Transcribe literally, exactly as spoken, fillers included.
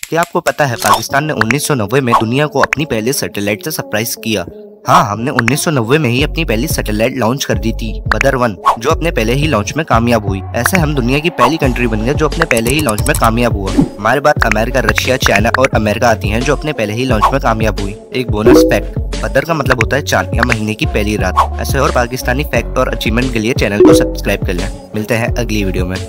क्या आपको पता है पाकिस्तान ने उन्नीस सौ नब्बे में दुनिया को अपनी पहले सैटेलाइट से सरप्राइज किया। हाँ, हमने उन्नीस सौ नब्बे में ही अपनी पहली सैटेलाइट लॉन्च कर दी थी, बदर वन, जो अपने पहले ही लॉन्च में कामयाब हुई। ऐसे हम दुनिया की पहली कंट्री बन गए जो अपने पहले ही लॉन्च में कामयाब हुआ। हमारे बाद अमेरिका, रशिया, चाइना और अमेरिका आती हैं जो अपने पहले ही लॉन्च में कामयाब हुई। एक बोनस फैक्ट, बदर का मतलब होता है चांद या महीने की पहली रात। ऐसे और पाकिस्तानी फैक्ट और अचीवमेंट के लिए चैनल को सब्सक्राइब कर लें। मिलते हैं अगली वीडियो में।